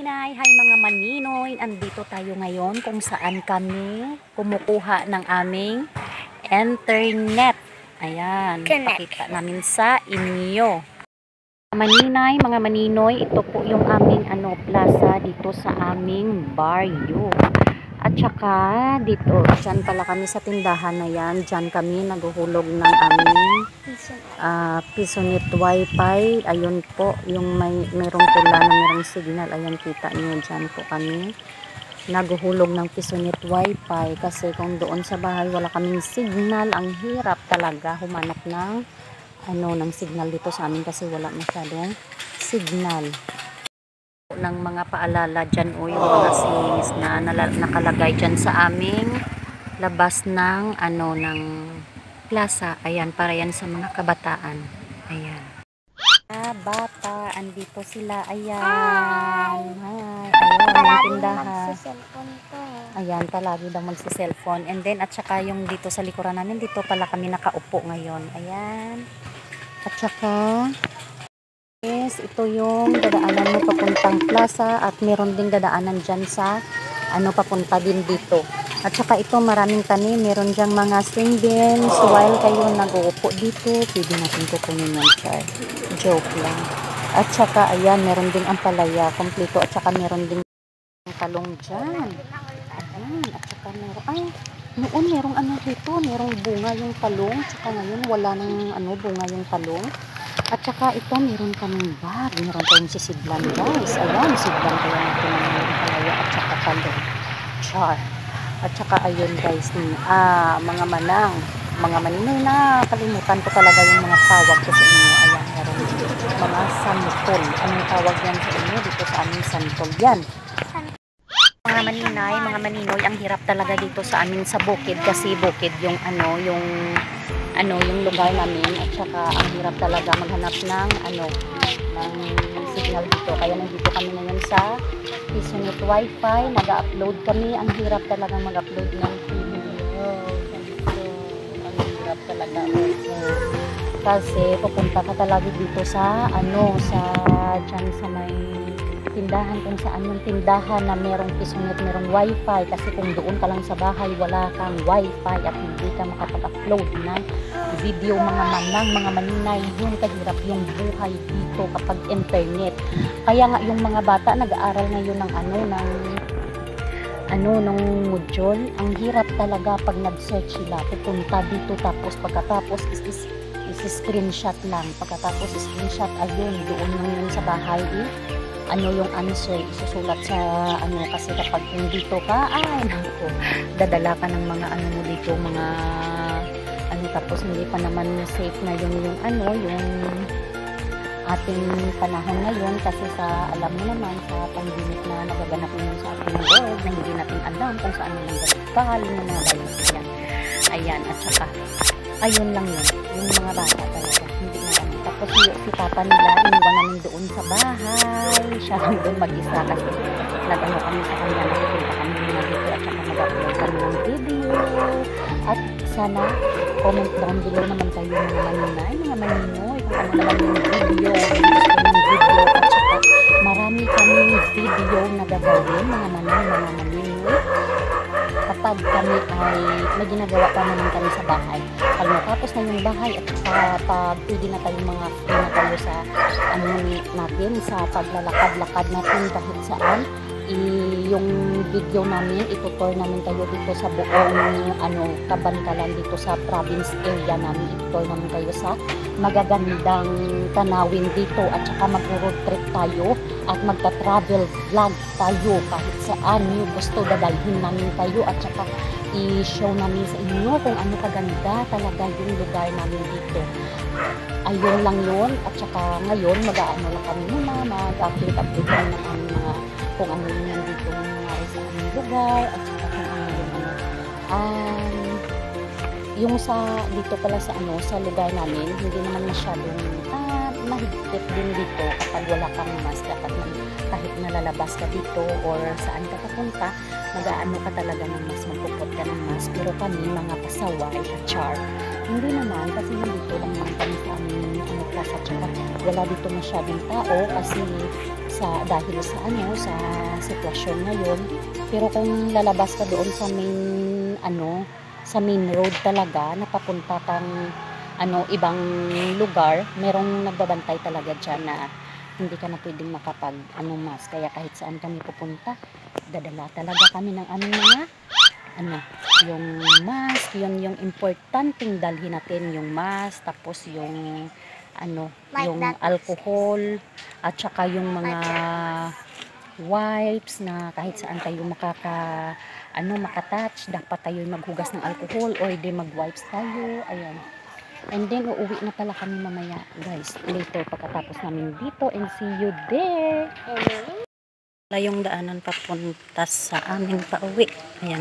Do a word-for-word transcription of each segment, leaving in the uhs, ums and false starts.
maninay, hi mga maninoy, andito tayo ngayon kung saan kami kumukuha ng aming internet. Ayan, pakita namin sa inyo. Maninay, mga maninoy, ito po yung aming ano, plaza dito sa aming baryo. At saka dito, dyan pala kami sa tindahan na yan, dyan kami naguhulog ng aming uh, Pisonet wifi. Ayun po, yung may merong pula na merong signal, ayan kita niyo, dyan po kami naguhulog ng Pisonet wifi. Kasi kung doon sa bahay wala kaming signal, ang hirap talaga humanap ng ano, ng signal dito sa amin kasi wala masyadong signal. Ng mga paalala dyan o yung mga sings na nakalagay dyan sa aming labas ng ano, ng plaza. Ayan, para yan sa mga kabataan. Ayan, ah, bata, andito sila. Ayan, hi. Ayan, ang tindahan. Ayan, palagi daw magsi-cellphone. And then, at saka yung dito sa likuran namin, dito pala kami nakaupo ngayon. Ayan, at saka yes, ito yung dadaanan mo papuntang plaza at meron ding dadaanan dyan sa ano, papunta din dito. At saka ito maraming tanim, meron dyang mga string beans. While kayo nag-uupo dito, pwede natin kukunin yan, char. Joke lang. At saka ayan, meron ding ampalaya kompleto. At saka meron ding talong dyan. Ayan, at saka meron, ay, noon merong ano dito, merong bunga yung talong. At saka ngayon wala nang ano, bunga yung talong. At saka ito, meron kaming bag. Meron tayong sisidlan, guys. Ayan, sidlan kaya natin ng palaya at saka talong. Char. At saka ayun, guys, ah, mga manang, mga maninoy na kalimutan ko talaga yung mga tawag ko sa inyo. Ayan, meron mga santol. Anong tawag yan sa inyo? Dito sa aming santol yan. Mga maninay, mga maninoy, ang hirap talaga dito sa amin sa bukid kasi bukid yung ano, yung ano, yung lugar namin. At saka ang hirap talaga maghanap ng ano, ng signal dito. Kaya nandito kami ngayon sa Pisonet wifi, nag-upload kami. Ang hirap talaga mag-upload ng video. Ang hirap talaga. Kasi pupunta ka talaga dito sa ano, sa dyan sa may tindahan, kung saan yung tindahan na merong Pisonet, merong wifi. Kasi kung doon ka lang sa bahay, wala kang wifi at hindi ka makapag-upload ng video, mga manang, mga maninay, yun kahirap yung buhay dito kapag internet. Kaya nga yung mga bata nag-aaral ngayon ng ano, ng ano, ng module, ang hirap talaga pag nag-search sila, pupunta dito, tapos pagkatapos is, is, is screenshot lang, pagkatapos screenshot, ayun, doon lang yun sa bahay, eh, ano yung answer, isusulat sa ano, kasi kapag kung dito ka, ay naku, dadala ka ng mga ano mo dito, mga ano, tapos hindi pa naman safe na yun yung ano, yung ating panahon ngayon kasi sa, alam mo naman, sa pandemic na nagaganap ngayon sa ating world na hindi natin alam kung saan naman galing yung mga virus yan. Ayan, at saka ayun lang yun, yung mga bata talaga hindi na ano. Tapos si, si papa nila iniwan namin doon sa bahay, siya lang doon mag-isa kasi nag-ano kami sa kanya, nakikita kami na dito at saka mag-upload kami ng video. At sana comment down below naman kayo mga maninay, mga maninoy, kung ano naman yung video, yung gusto ng video. At saka marami kaming video na gagawin, mga manay, mga maninoy, kapag kami ay may ginagawa pa naman kami sa bahay. Pag natapos na yung bahay at saka pag pwede na tayong mga free na tayo sa ano natin, sa paglalakad-lakad natin kahit saan, i yung video namin, itutur namin kayo dito sa buong ano, Kabankalan, dito sa province area namin, itutur namin kayo sa magagandang tanawin dito. At saka mag-road trip tayo at magta-travel vlog tayo kahit saan nyo gusto, dadalhin namin kayo at saka i-show namin sa inyo kung ano kaganda talaga yung lugar namin dito. Ayun lang yun. At saka ngayon mag-aano lang kami muna, mag-update-update kami ng aming mga kung ano yung nandito ng mga sa aming lugar at saka kung ano yung ano. Um, yung sa dito pala sa ano, sa lugar namin, hindi naman masyadong ah, mahigpit din dito kapag wala kang mask. Kapag kahit nalalabas ka dito or saan ka papunta, mag-aano ka talaga ng mas magpupot ka ng mask. Pero kami, mga pasaway at char, hindi naman kasi nandito lang naman kami sa aming ano, plaza. At saka wala dito masyadong tao kasi sa dahil sa ano sa sitwasyon ngayon. Pero kung lalabas ka doon sa main ano sa main road talaga na papunta kang ano ibang lugar, merong nagbabantay talaga diyan na hindi ka na pwedeng makapag ano mas. Kaya kahit saan kami pupunta, dadala talaga kami ng aming mga ano yung mask, yun yung importanteng dalhin natin, yung mask, tapos yung ano yung alcohol at saka yung mga wipes na kahit saan tayo makaka ano makatouch, dapat tayo maghugas ng alcohol o hindi mag-wipes tayo. Ayan. And then uuwi na pala kami mamaya, guys, later pagkatapos namin dito, and see you there. Wala yung daanan papunta sa aming pauwi. Ayan.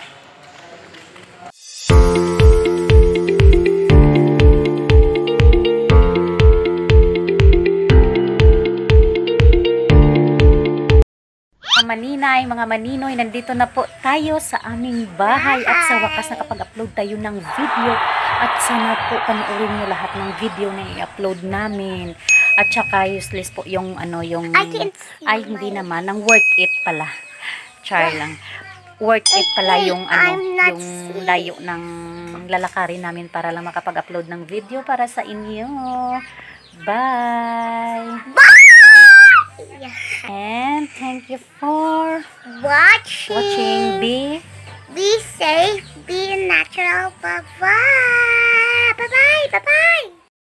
Maninay, mga maninoy, nandito na po tayo sa aming bahay at sa wakas nakapag-upload tayo ng video at sana po panoorin nyo lahat ng video na i-upload namin at saka useless po yung ano yung ay hindi naman, ng worth it pala, char lang, worth it pala yung ano yung layo ng lalakarin namin para lang makapag-upload ng video para sa inyo. Bye! And thank you for watching. watching. Be Be safe. Be natural. Bye bye. Bye bye. Bye bye.